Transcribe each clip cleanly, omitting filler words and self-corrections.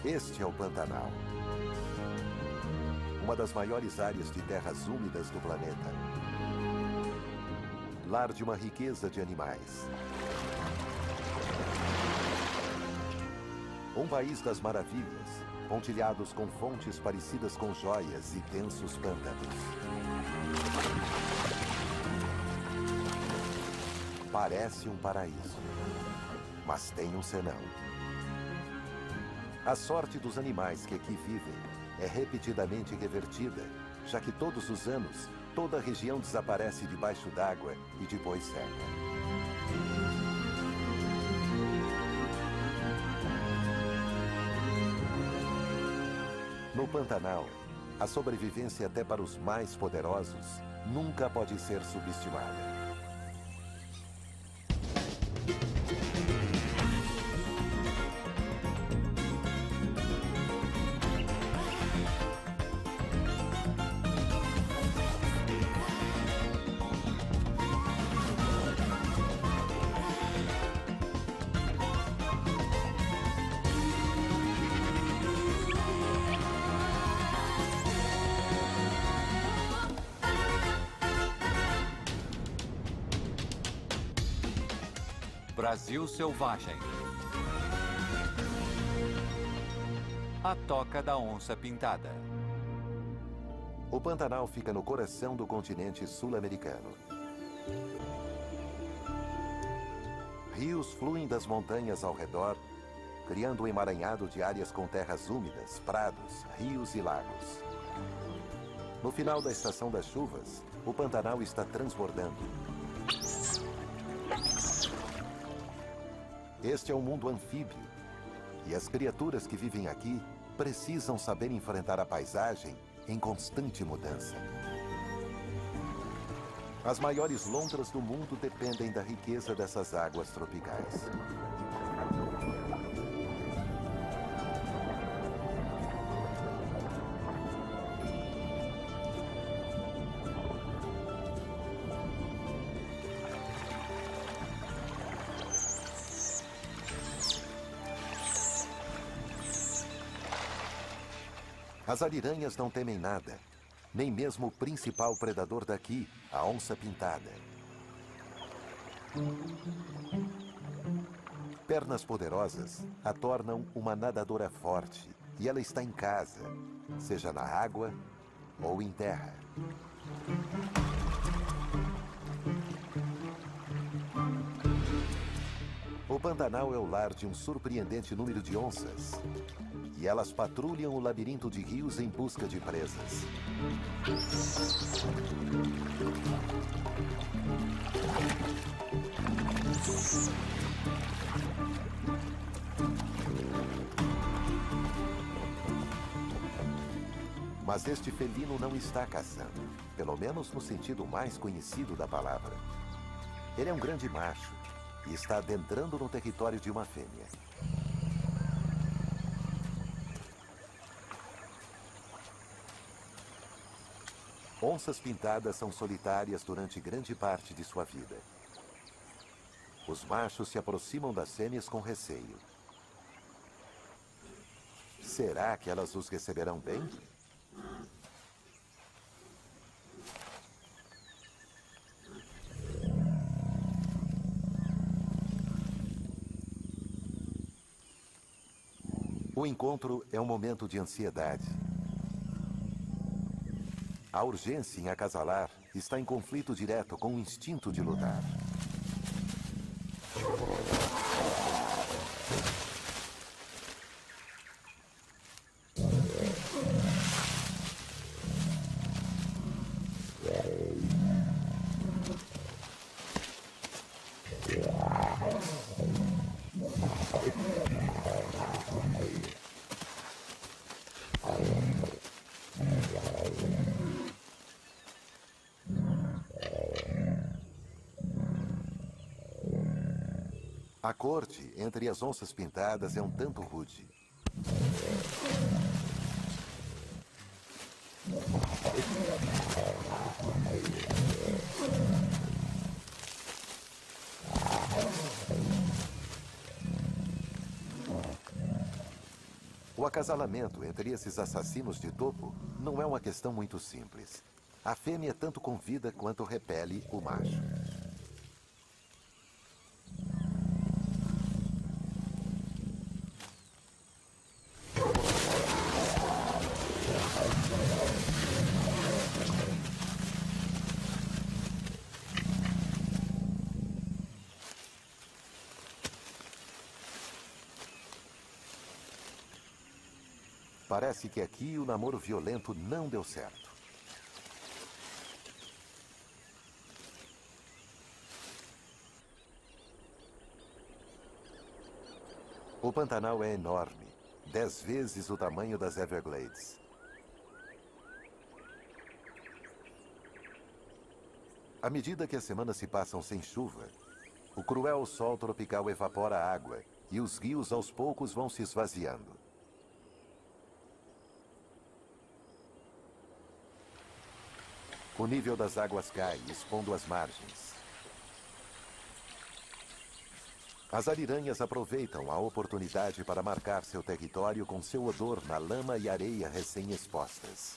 Este é o Pantanal. Uma das maiores áreas de terras úmidas do planeta. Lar de uma riqueza de animais. Um país das maravilhas, pontilhados com fontes parecidas com joias e densos pântanos. Parece um paraíso, mas tem um senão. A sorte dos animais que aqui vivem é repetidamente revertida, já que todos os anos, toda a região desaparece debaixo d'água e depois seca. No Pantanal, a sobrevivência até para os mais poderosos nunca pode ser subestimada. Brasil Selvagem. A Toca da Onça Pintada. O Pantanal fica no coração do continente sul-americano. Rios fluem das montanhas ao redor, criando um emaranhado de áreas com terras úmidas, prados, rios e lagos. No final da estação das chuvas, o Pantanal está transbordando. Este é um mundo anfíbio, e as criaturas que vivem aqui precisam saber enfrentar a paisagem em constante mudança. As maiores lontras do mundo dependem da riqueza dessas águas tropicais. As ariranhas não temem nada, nem mesmo o principal predador daqui, a onça pintada. Pernas poderosas a tornam uma nadadora forte, e ela está em casa, seja na água ou em terra. O Pantanal é o lar de um surpreendente número de onças. E elas patrulham o labirinto de rios em busca de presas. Mas este felino não está caçando, pelo menos no sentido mais conhecido da palavra. Ele é um grande macho e está adentrando no território de uma fêmea. Onças pintadas são solitárias durante grande parte de sua vida. Os machos se aproximam das fêmeas com receio. Será que elas os receberão bem? O encontro é um momento de ansiedade. A urgência em acasalar está em conflito direto com o instinto de lutar. A corte entre as onças pintadas é um tanto rude. O acasalamento entre esses assassinos de topo não é uma questão muito simples. A fêmea tanto convida quanto repele o macho. Parece que aqui o namoro violento não deu certo. O Pantanal é enorme, 10 vezes o tamanho das Everglades. À medida que as semanas se passam sem chuva, o cruel sol tropical evapora a água e os rios aos poucos vão se esvaziando. O nível das águas cai, expondo as margens. As ariranhas aproveitam a oportunidade para marcar seu território com seu odor na lama e areia recém-expostas.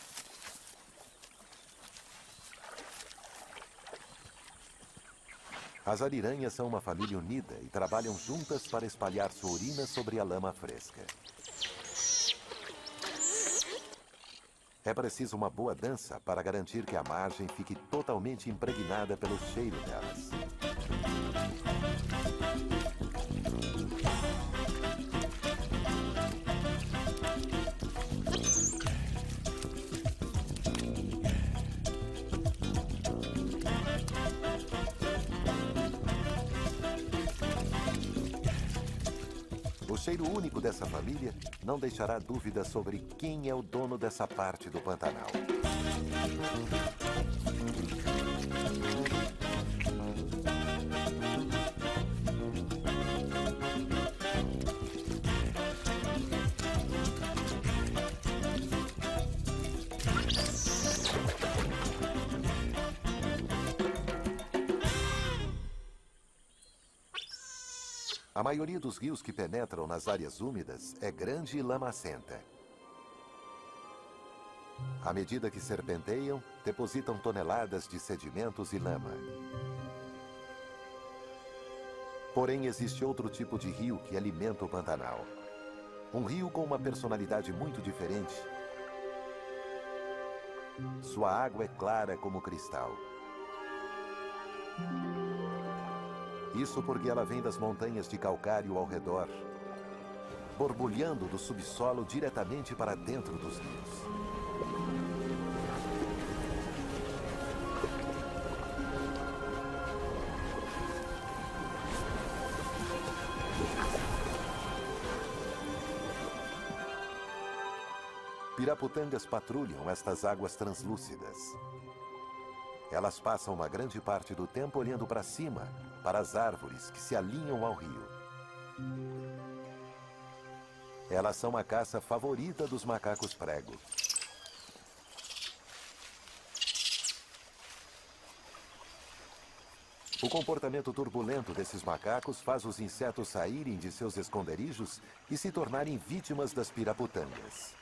As ariranhas são uma família unida e trabalham juntas para espalhar sua urina sobre a lama fresca. É preciso uma boa dança para garantir que a margem fique totalmente impregnada pelo cheiro delas. O cheiro único dessa família não deixará dúvida sobre quem é o dono dessa parte do Pantanal. A maioria dos rios que penetram nas áreas úmidas é grande e lamacenta. À medida que serpenteiam, depositam toneladas de sedimentos e lama. Porém, existe outro tipo de rio que alimenta o Pantanal. Um rio com uma personalidade muito diferente. Sua água é clara como cristal. Isso porque ela vem das montanhas de calcário ao redor, borbulhando do subsolo diretamente para dentro dos rios. Piraputangas patrulham estas águas translúcidas. Elas passam uma grande parte do tempo olhando para cima, para as árvores que se alinham ao rio. Elas são a caça favorita dos macacos prego. O comportamento turbulento desses macacos faz os insetos saírem de seus esconderijos e se tornarem vítimas das piraputangas.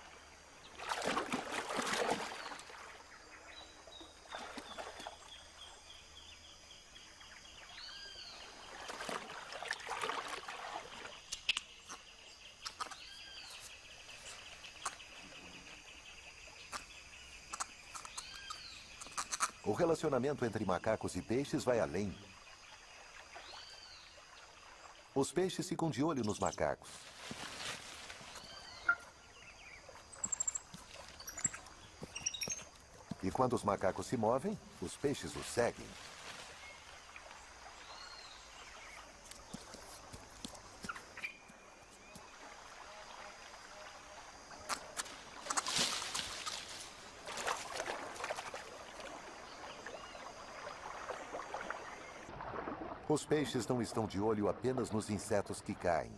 O relacionamento entre macacos e peixes vai além. Os peixes ficam de olho nos macacos. E quando os macacos se movem, os peixes os seguem. Os peixes não estão de olho apenas nos insetos que caem.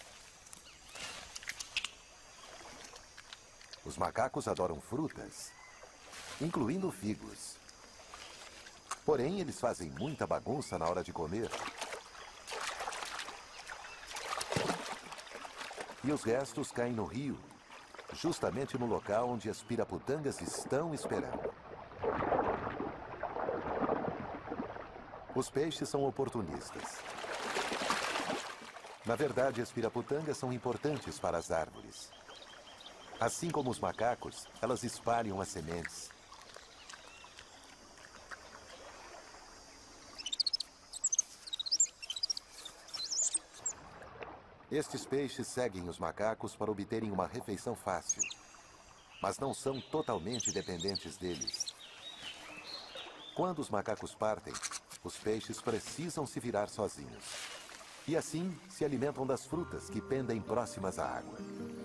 Os macacos adoram frutas, incluindo figos. Porém, eles fazem muita bagunça na hora de comer. E os restos caem no rio, justamente no local onde as piraputangas estão esperando. Os peixes são oportunistas. Na verdade, as piraputangas são importantes para as árvores. Assim como os macacos, elas espalham as sementes. Estes peixes seguem os macacos para obterem uma refeição fácil, mas não são totalmente dependentes deles. Quando os macacos partem, os peixes precisam se virar sozinhos. E assim se alimentam das frutas que pendem próximas à água.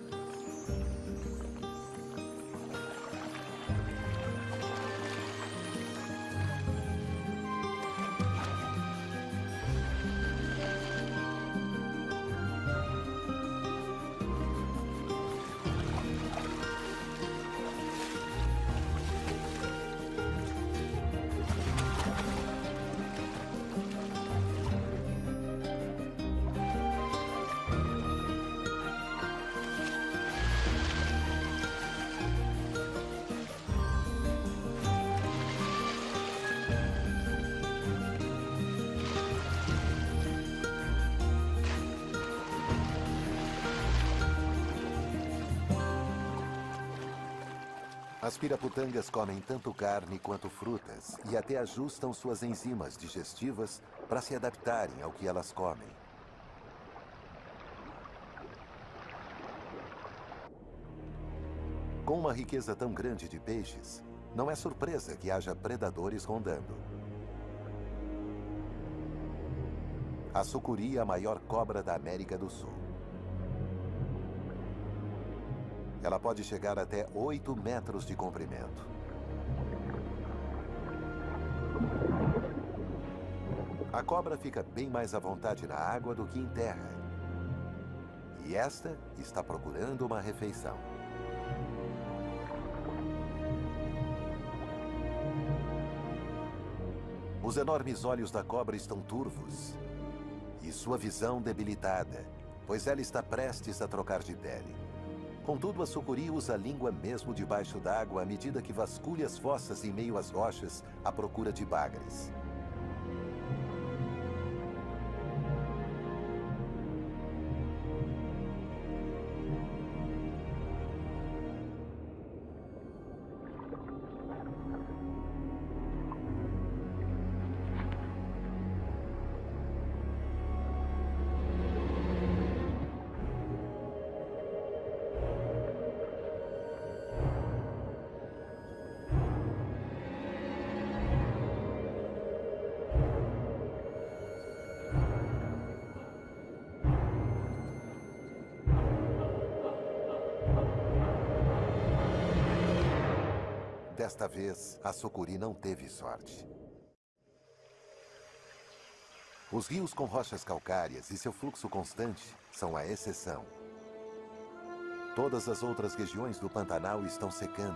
As piraputangas comem tanto carne quanto frutas e até ajustam suas enzimas digestivas para se adaptarem ao que elas comem. Com uma riqueza tão grande de peixes, não é surpresa que haja predadores rondando. A sucuri é a maior cobra da América do Sul. Ela pode chegar até 8 metros de comprimento. A cobra fica bem mais à vontade na água do que em terra. E esta está procurando uma refeição. Os enormes olhos da cobra estão turvos e sua visão debilitada, pois ela está prestes a trocar de pele. Contudo, a sucuri usa a língua mesmo debaixo d'água à medida que vasculha as fossas em meio às rochas à procura de bagres. Desta vez, a sucuri não teve sorte. Os rios com rochas calcárias e seu fluxo constante são a exceção. Todas as outras regiões do Pantanal estão secando.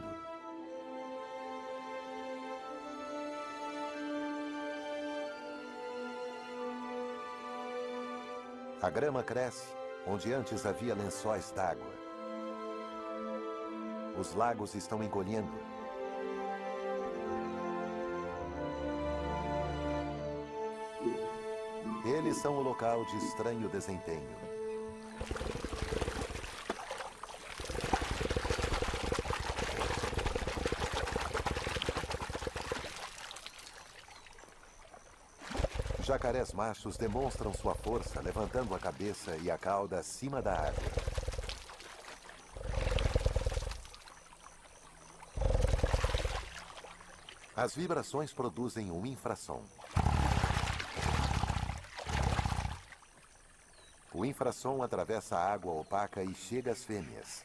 A grama cresce onde antes havia lençóis d'água. Os lagos estão encolhendo. Eles são o local de estranho desempenho. Jacarés machos demonstram sua força levantando a cabeça e a cauda acima da água. As vibrações produzem um infrassom. O infrassom atravessa a água opaca e chega às fêmeas.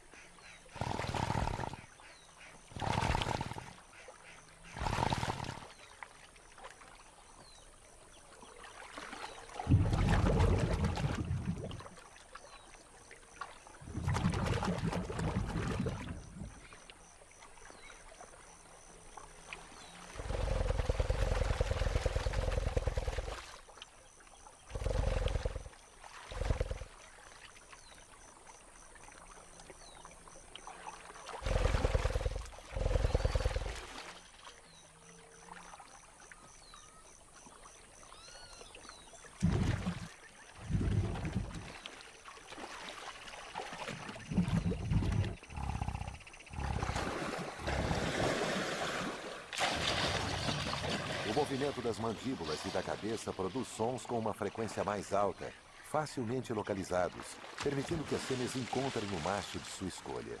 O movimento das mandíbulas e da cabeça produz sons com uma frequência mais alta, facilmente localizados, permitindo que as fêmeas encontrem o macho de sua escolha.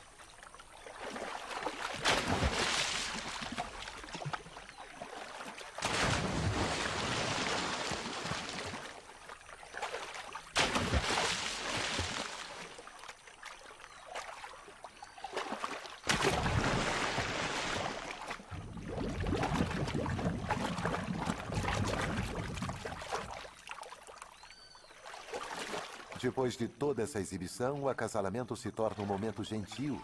Depois de toda essa exibição, o acasalamento se torna um momento gentil.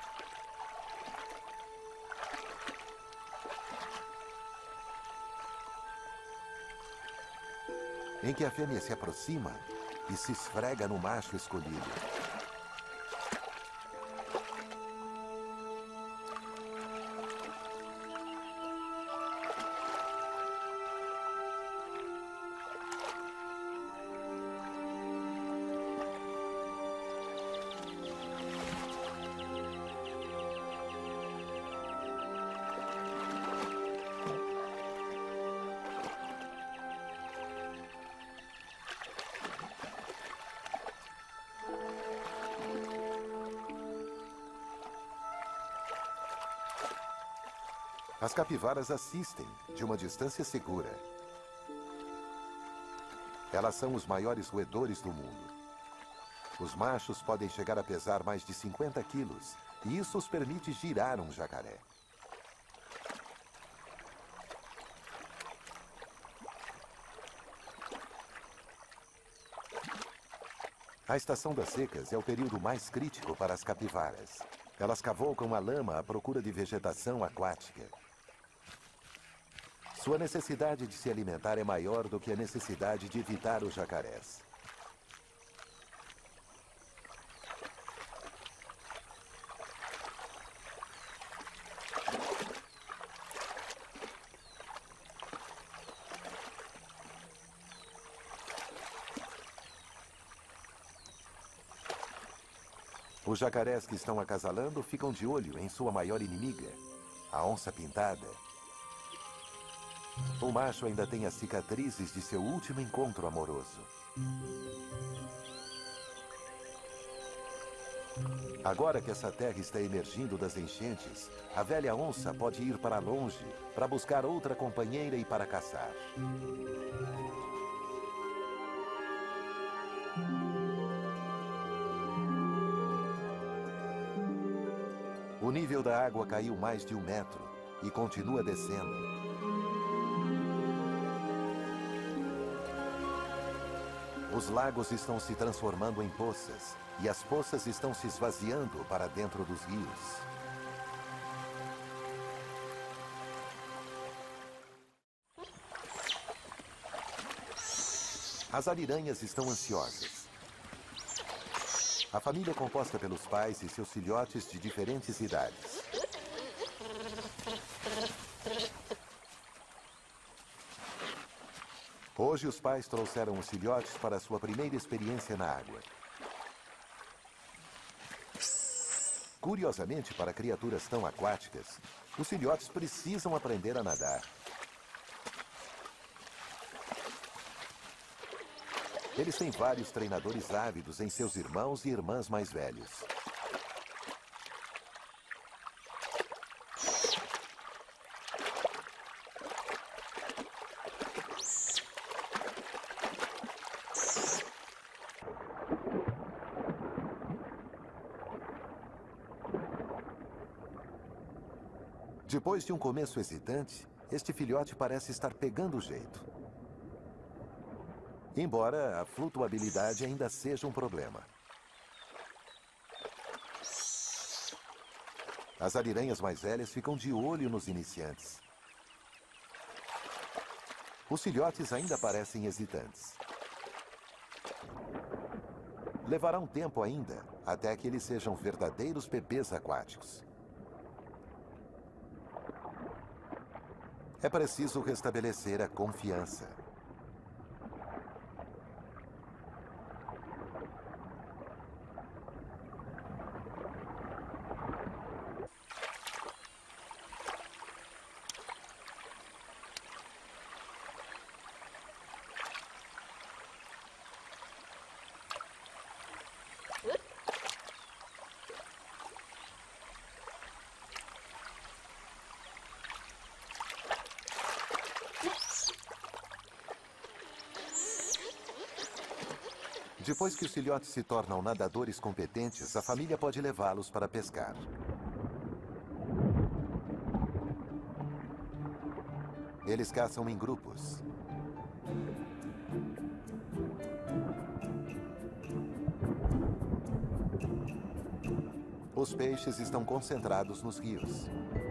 Em que a fêmea se aproxima e se esfrega no macho escolhido. As capivaras assistem, de uma distância segura. Elas são os maiores roedores do mundo. Os machos podem chegar a pesar mais de 50 quilos, e isso os permite girar um jacaré. A estação das secas é o período mais crítico para as capivaras. Elas cavalcam a lama à procura de vegetação aquática. Sua necessidade de se alimentar é maior do que a necessidade de evitar os jacarés. Os jacarés que estão acasalando ficam de olho em sua maior inimiga, a onça-pintada. O macho ainda tem as cicatrizes de seu último encontro amoroso. Agora que essa terra está emergindo das enchentes, a velha onça pode ir para longe para buscar outra companheira e para caçar. O nível da água caiu mais de 1 metro e continua descendo. Os lagos estão se transformando em poças e as poças estão se esvaziando para dentro dos rios. As ariranhas estão ansiosas. A família é composta pelos pais e seus filhotes de diferentes idades. Hoje, os pais trouxeram os filhotes para sua primeira experiência na água. Curiosamente, para criaturas tão aquáticas, os filhotes precisam aprender a nadar. Eles têm vários treinadores ávidos em seus irmãos e irmãs mais velhos. Depois de um começo hesitante, este filhote parece estar pegando o jeito. Embora a flutuabilidade ainda seja um problema. As ariranhas mais velhas ficam de olho nos iniciantes. Os filhotes ainda parecem hesitantes. Levará um tempo ainda, até que eles sejam verdadeiros bebês aquáticos. É preciso restabelecer a confiança. Depois que os filhotes se tornam nadadores competentes, a família pode levá-los para pescar. Eles caçam em grupos. Os peixes estão concentrados nos rios.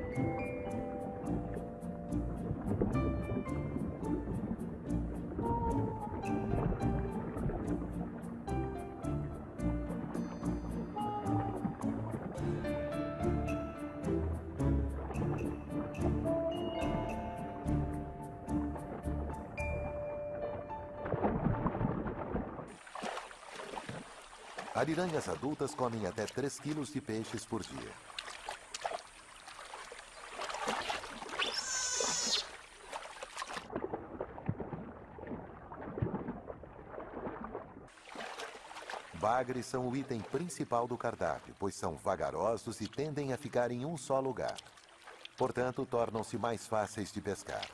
Ariranhas adultas comem até 3 quilos de peixes por dia. Bagres são o item principal do cardápio, pois são vagarosos e tendem a ficar em um só lugar. Portanto, tornam-se mais fáceis de pescar.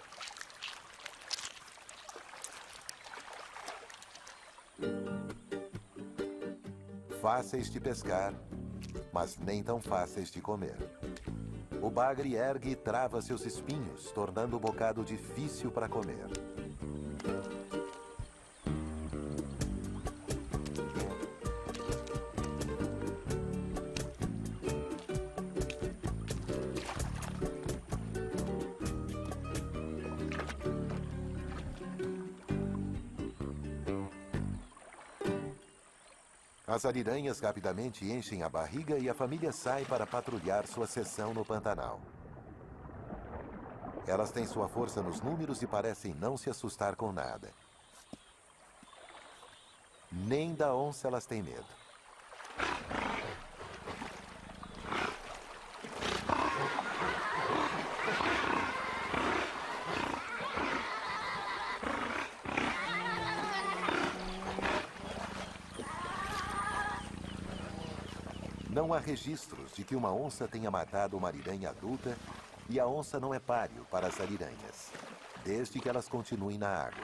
Fáceis de pescar, mas nem tão fáceis de comer. O bagre ergue e trava seus espinhos, tornando o bocado difícil para comer. As ariranhas rapidamente enchem a barriga e a família sai para patrulhar sua seção no Pantanal. Elas têm sua força nos números e parecem não se assustar com nada. Nem da onça elas têm medo. Não há registros de que uma onça tenha matado uma ariranha adulta e a onça não é páreo para as ariranhas, desde que elas continuem na água.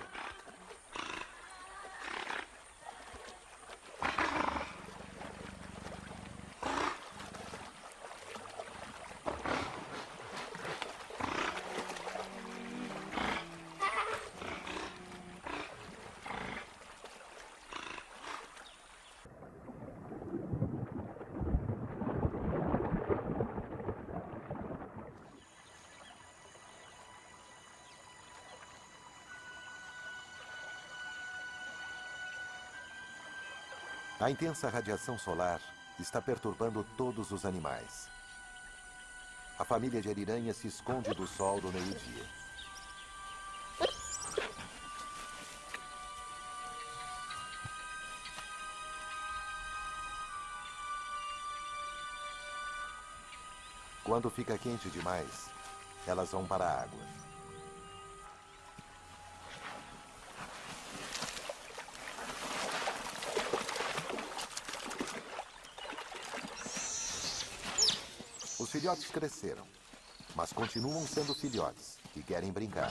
A intensa radiação solar está perturbando todos os animais. A família de ariranhas se esconde do sol do meio-dia. Quando fica quente demais, elas vão para a água. Os filhotes cresceram, mas continuam sendo filhotes e querem brincar.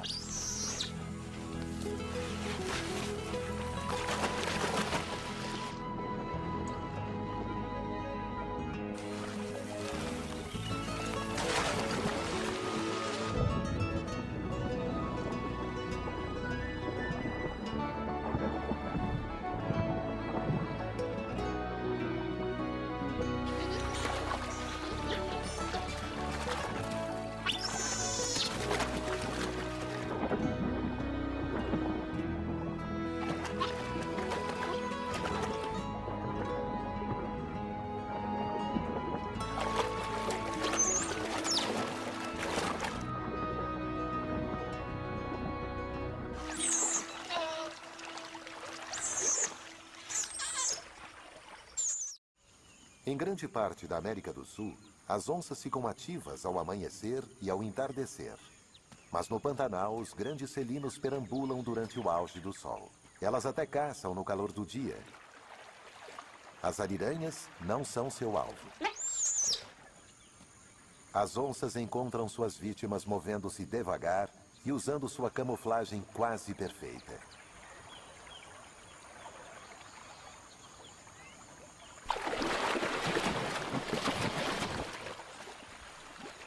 Em grande parte da América do Sul, as onças ficam ativas ao amanhecer e ao entardecer. Mas no Pantanal, os grandes felinos perambulam durante o auge do sol. Elas até caçam no calor do dia. As ariranhas não são seu alvo. As onças encontram suas vítimas movendo-se devagar e usando sua camuflagem quase perfeita.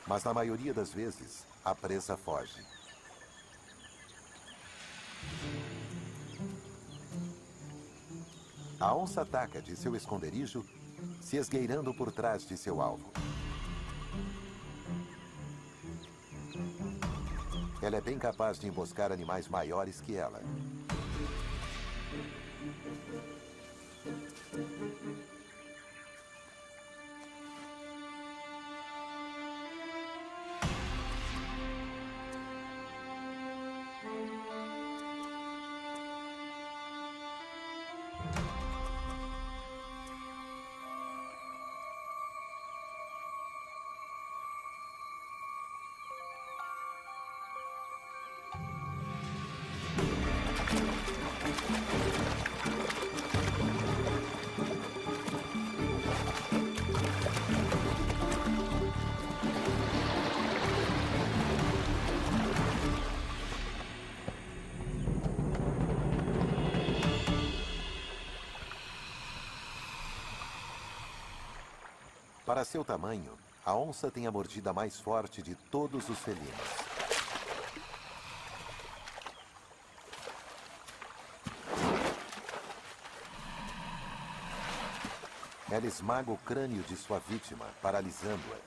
Mas na maioria das vezes, a presa foge. A onça ataca de seu esconderijo, se esgueirando por trás de seu alvo. Ela é bem capaz de emboscar animais maiores que ela. Para seu tamanho, a onça tem a mordida mais forte de todos os felinos. Ela esmaga o crânio de sua vítima, paralisando-a.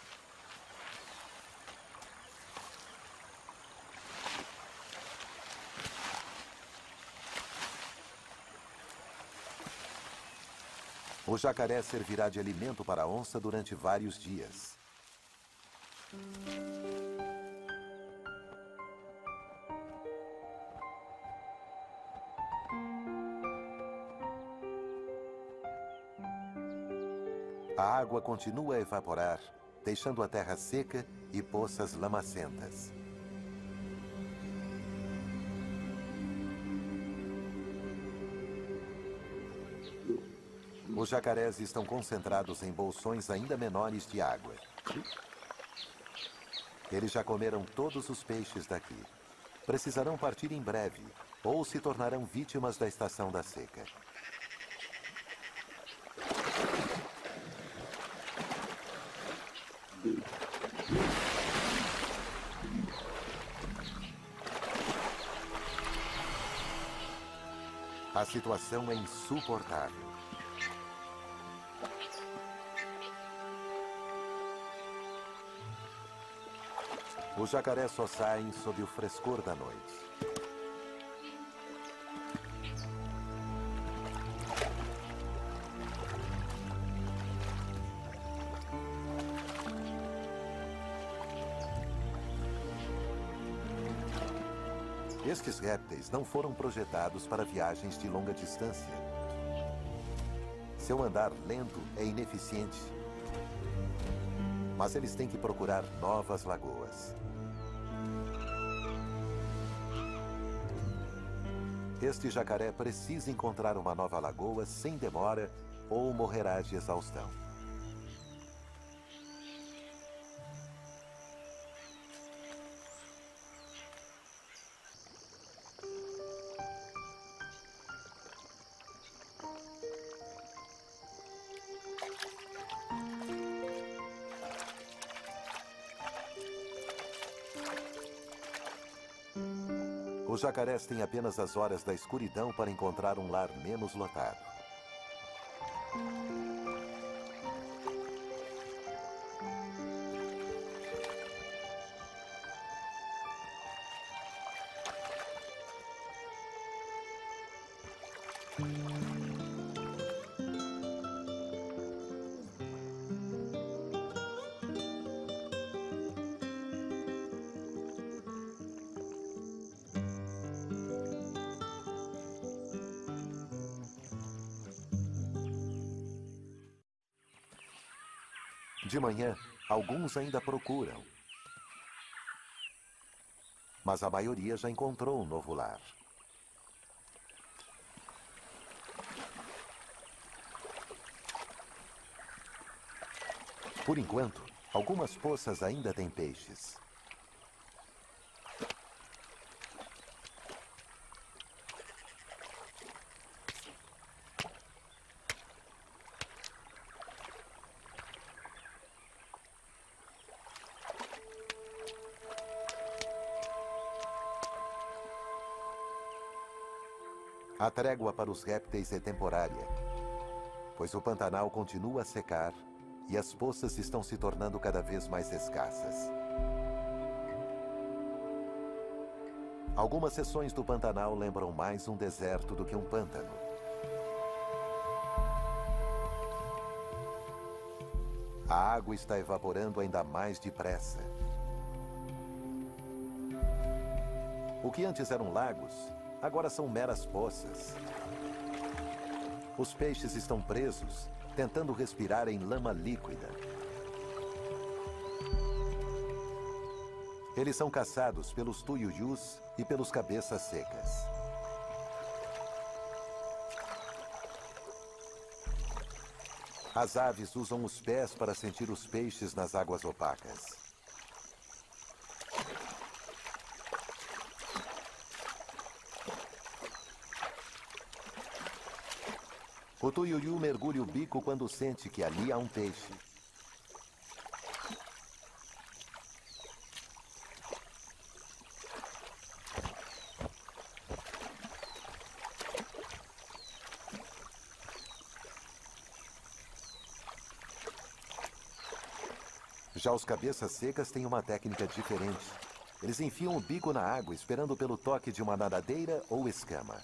O jacaré servirá de alimento para a onça durante vários dias. A água continua a evaporar, deixando a terra seca e poças lamacentas. Os jacarés estão concentrados em bolsões ainda menores de água. Eles já comeram todos os peixes daqui. Precisarão partir em breve, ou se tornarão vítimas da estação da seca. A situação é insuportável. Os jacarés só saem sob o frescor da noite. Estes répteis não foram projetados para viagens de longa distância. Seu andar lento é ineficiente. Mas eles têm que procurar novas lagoas. Este jacaré precisa encontrar uma nova lagoa sem demora ou morrerá de exaustão. Os jacarés têm apenas as horas da escuridão para encontrar um lar menos lotado. De manhã, alguns ainda procuram. Mas a maioria já encontrou um novo lar. Por enquanto, algumas poças ainda têm peixes. A trégua para os répteis é temporária, pois o Pantanal continua a secar e as poças estão se tornando cada vez mais escassas. Algumas seções do Pantanal lembram mais um deserto do que um pântano. A água está evaporando ainda mais depressa. O que antes eram lagos, agora são meras poças. Os peixes estão presos, tentando respirar em lama líquida. Eles são caçados pelos tuiuius e pelos cabeças secas. As aves usam os pés para sentir os peixes nas águas opacas. O tuiuiu mergulha o bico quando sente que ali há um peixe. Já os cabeças secas têm uma técnica diferente. Eles enfiam o bico na água esperando pelo toque de uma nadadeira ou escama.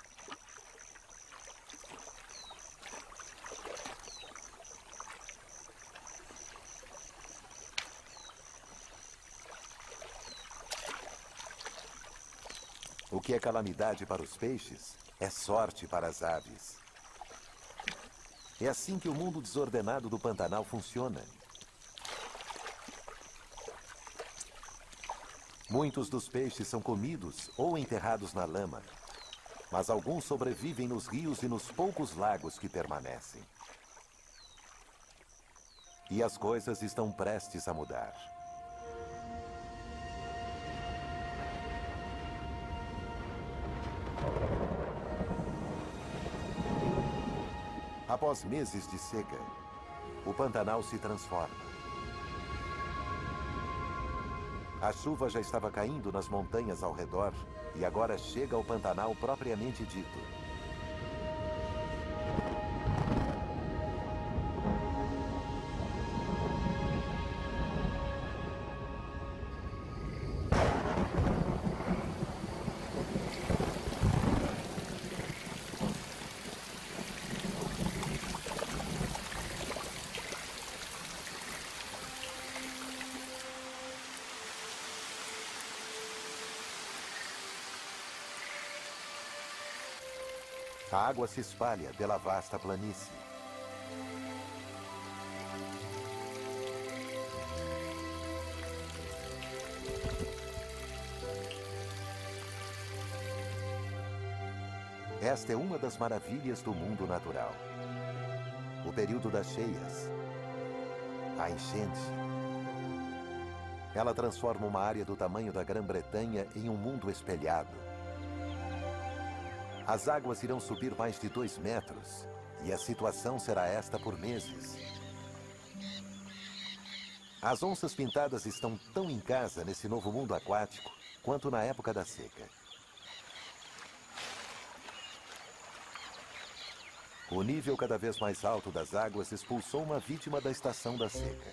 O que é calamidade para os peixes é sorte para as aves. É assim que o mundo desordenado do Pantanal funciona. Muitos dos peixes são comidos ou enterrados na lama, mas alguns sobrevivem nos rios e nos poucos lagos que permanecem. E as coisas estão prestes a mudar. Após meses de seca, o Pantanal se transforma. A chuva já estava caindo nas montanhas ao redor e agora chega ao Pantanal propriamente dito. A água se espalha pela vasta planície. Esta é uma das maravilhas do mundo natural. O período das cheias. A enchente. Ela transforma uma área do tamanho da Grã-Bretanha em um mundo espelhado. As águas irão subir mais de 2 metros, e a situação será esta por meses. As onças pintadas estão tão em casa nesse novo mundo aquático, quanto na época da seca. O nível cada vez mais alto das águas expulsou uma vítima da estação da seca.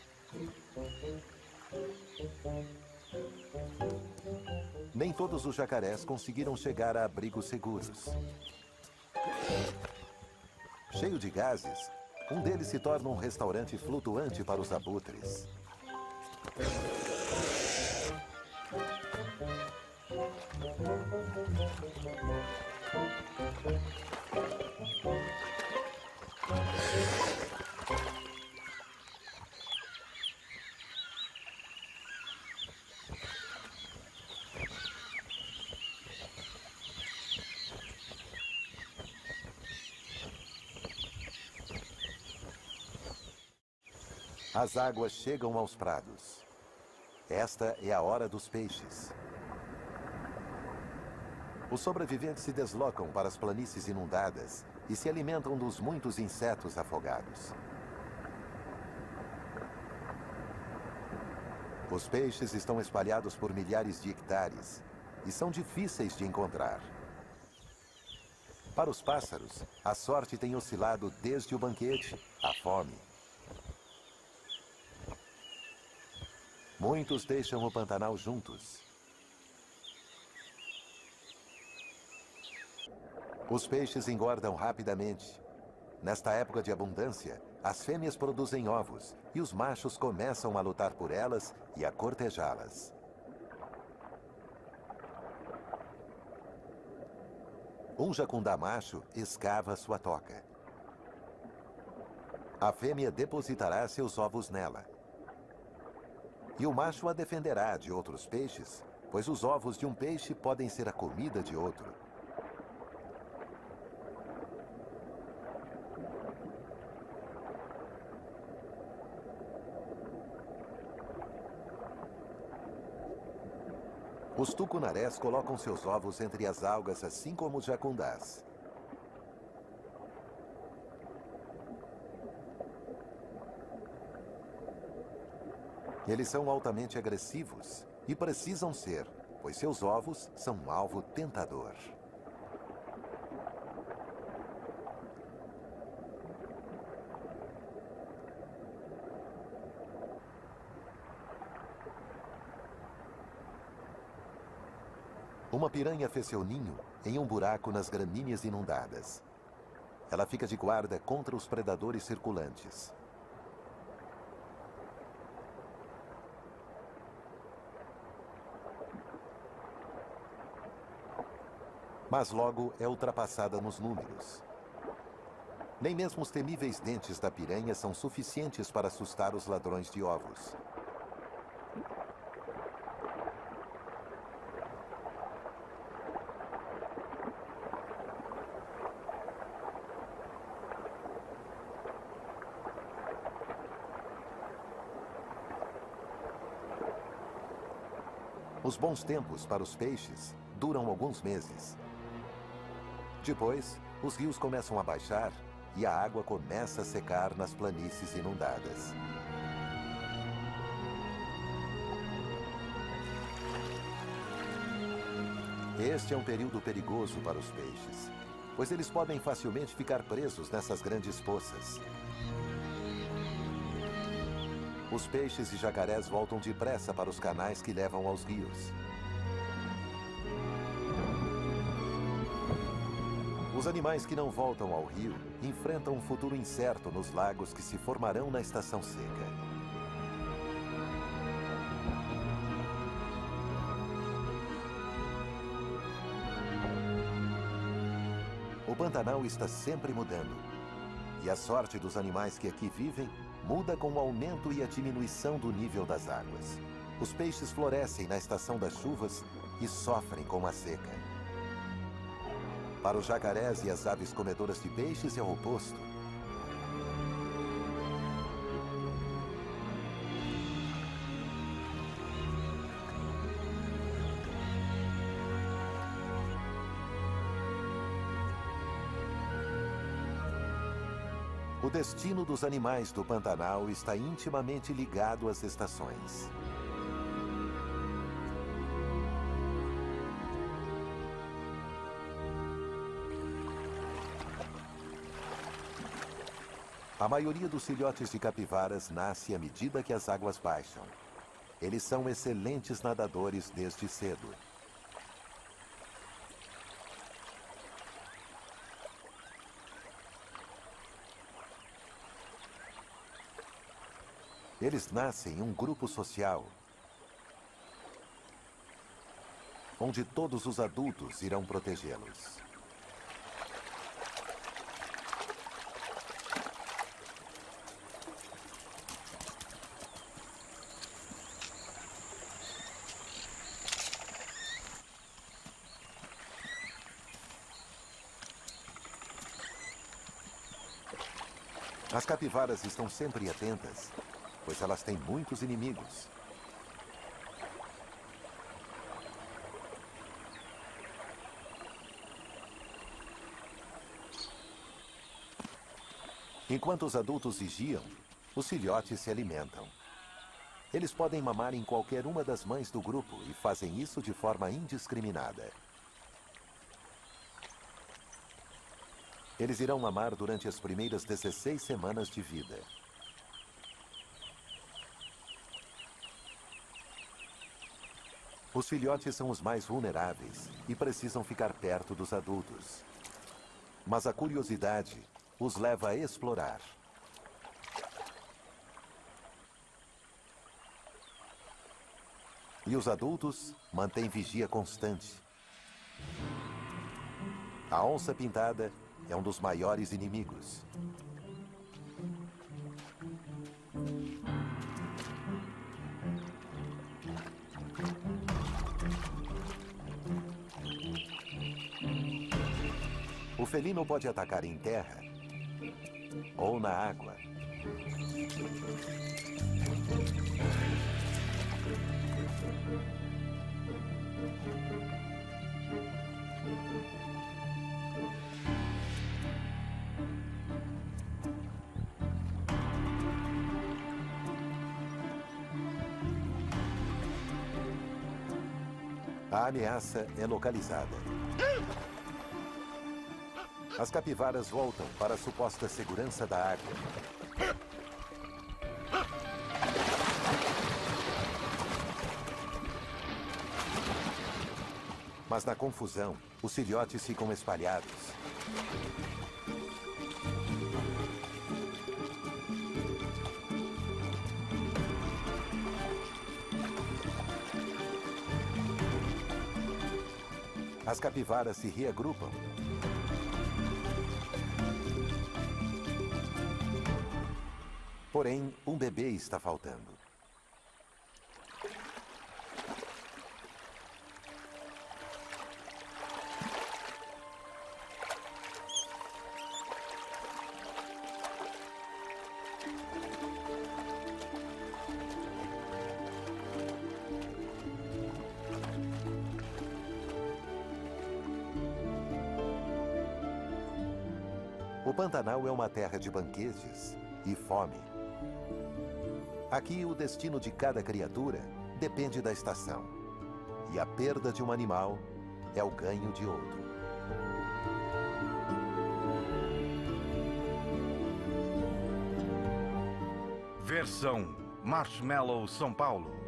Nem todos os jacarés conseguiram chegar a abrigos seguros. Cheio de gases, um deles se torna um restaurante flutuante para os abutres. As águas chegam aos prados. Esta é a hora dos peixes. Os sobreviventes se deslocam para as planícies inundadas e se alimentam dos muitos insetos afogados. Os peixes estão espalhados por milhares de hectares e são difíceis de encontrar. Para os pássaros, a sorte tem oscilado desde o banquete à fome. Muitos deixam o Pantanal juntos. Os peixes engordam rapidamente. Nesta época de abundância, as fêmeas produzem ovos e os machos começam a lutar por elas e a cortejá-las. Um jacundá macho escava sua toca. A fêmea depositará seus ovos nela. E o macho a defenderá de outros peixes, pois os ovos de um peixe podem ser a comida de outro. Os tucunarés colocam seus ovos entre as algas, assim como os jacundás. Eles são altamente agressivos e precisam ser, pois seus ovos são um alvo tentador. Uma piranha fez seu ninho em um buraco nas gramíneas inundadas. Ela fica de guarda contra os predadores circulantes. Mas logo é ultrapassada nos números. Nem mesmo os temíveis dentes da piranha são suficientes para assustar os ladrões de ovos. Os bons tempos para os peixes duram alguns meses. Depois, os rios começam a baixar e a água começa a secar nas planícies inundadas. Este é um período perigoso para os peixes, pois eles podem facilmente ficar presos nessas grandes poças. Os peixes e jacarés voltam depressa para os canais que levam aos rios. Os animais que não voltam ao rio enfrentam um futuro incerto nos lagos que se formarão na estação seca. O Pantanal está sempre mudando. E a sorte dos animais que aqui vivem muda com o aumento e a diminuição do nível das águas. Os peixes florescem na estação das chuvas e sofrem com a seca. Para os jacarés e as aves comedoras de peixes é o oposto. O destino dos animais do Pantanal está intimamente ligado às estações. A maioria dos filhotes de capivaras nasce à medida que as águas baixam. Eles são excelentes nadadores desde cedo. Eles nascem em um grupo social, onde todos os adultos irão protegê-los. As capivaras estão sempre atentas, pois elas têm muitos inimigos. Enquanto os adultos vigiam, os filhotes se alimentam. Eles podem mamar em qualquer uma das mães do grupo e fazem isso de forma indiscriminada. Eles irão mamar durante as primeiras 16 semanas de vida. Os filhotes são os mais vulneráveis e precisam ficar perto dos adultos. Mas a curiosidade os leva a explorar. E os adultos mantêm vigia constante. A onça-pintada é um dos maiores inimigos. O felino pode atacar em terra ou na água. A ameaça é localizada. As capivaras voltam para a suposta segurança da água. Mas na confusão, os filhotes ficam espalhados. As capivaras se reagrupam. Porém, um bebê está faltando. O Pantanal é uma terra de banquetes e fome. Aqui, o destino de cada criatura depende da estação. E a perda de um animal é o ganho de outro. Versão Marshmallow São Paulo.